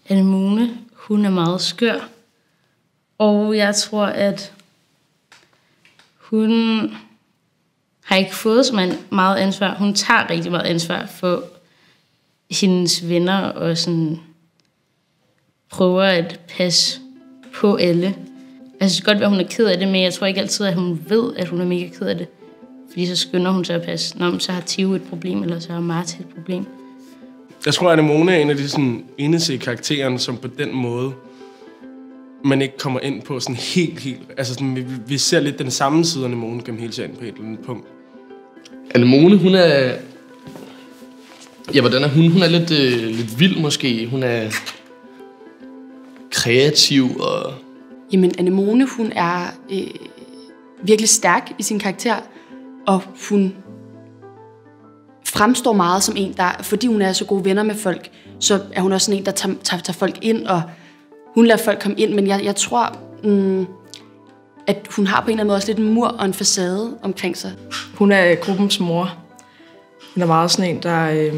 Anemone, hun er meget skør. Og jeg tror, at hun har ikke fået så meget ansvar. Hun tager rigtig meget ansvar for hendes venner og sådan prøver at passe på alle. Altså, det kan godt være, at hun er ked af det, men jeg tror ikke altid, at hun ved, at hun er mega ked af det. Fordi så skynder hun sig at passe. Når så har Theo et problem, eller så har Martin et problem. Jeg tror, at Anemone er en af de sådan, eneste karaktererne, som på den måde, man ikke kommer ind på sådan helt... Altså, sådan, vi ser lidt den samme side af Anemone gennem hele serien på et eller andet punkt. Anemone, hun er... Ja, hvordan er hun? Hun er lidt vild måske. Hun er kreativ og... Jamen, Anemone, hun er virkelig stærk i sin karakter, og hun fremstår meget som en, der, fordi hun er så gode venner med folk, så er hun også sådan en, der tager folk ind, og hun lader folk komme ind, men jeg tror, at hun har på en eller anden måde også lidt en mur og en facade omkring sig. Hun er gruppens mor. Hun er meget sådan en,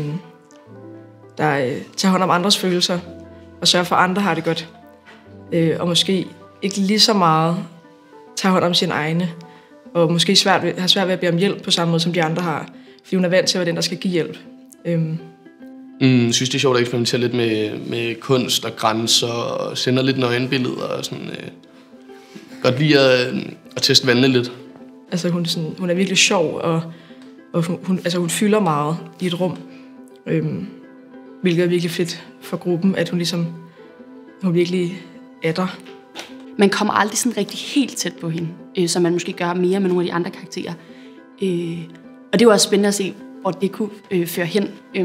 der tager hånd om andres følelser, og sørger for, at andre har det godt. Og måske ikke lige så meget tager hånd om sine egne, og måske har svært ved at bede om hjælp på samme måde, som de andre har. Fordi hun er vant til at være den, der skal give hjælp. Jeg synes, det er sjovt at eksperimentere lidt med kunst og grænser, og sender lidt nøgenbilleder og sådan. Godt lide at teste vandene lidt. Altså, hun er virkelig sjov, og hun fylder meget i et rum. Hvilket er virkelig fedt for gruppen, at hun virkelig er der. Man kommer aldrig sådan rigtig helt tæt på hende, som man måske gør mere med nogle af de andre karakterer. Og det var også spændende at se, hvor det kunne føre hen.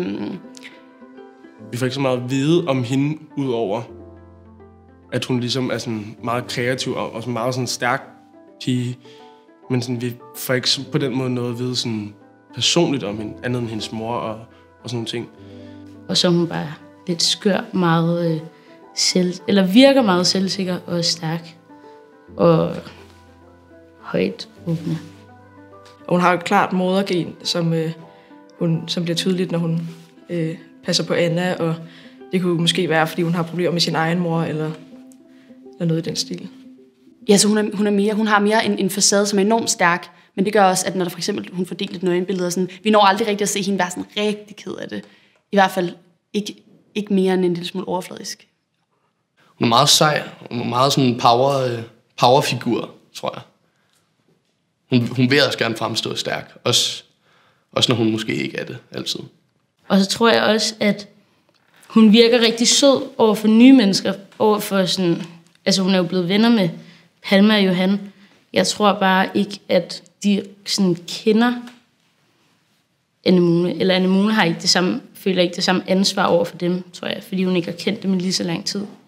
Vi får ikke så meget at vide om hende, udover at hun ligesom er sådan meget kreativ og sådan meget sådan stærk pige. Men sådan, vi får ikke på den måde noget at vide sådan personligt om hende, andet end hendes mor og sådan nogle ting. Og så er hun bare lidt skør, meget virker meget selvsikker og stærk og højt åbne. Og hun har et klart modergen, som bliver tydeligt, når hun passer på Anna, og det kunne måske være, fordi hun har problemer med sin egen mor, eller noget i den stil. Ja, så hun har mere en facade, som er enormt stærk, men det gør også, at når der for eksempel hun får delt lidt nøgenbilleder, sådan, vi når aldrig rigtig at se hende være sådan rigtig ked af det. I hvert fald ikke mere end en lille smule overfladisk. Hun er meget sej, hun er meget sådan en powerfigur, tror jeg. Hun vil også gerne fremstå stærk, også når hun måske ikke er det altid. Og så tror jeg også, at hun virker rigtig sød over for nye mennesker, over for sådan, altså hun er jo blevet venner med Palma og Johan. Jeg tror bare ikke, at de sådan kender Anemone, eller Anemone har ikke det samme, føler ikke det samme ansvar over for dem, tror jeg, fordi hun ikke har kendt dem i lige så lang tid.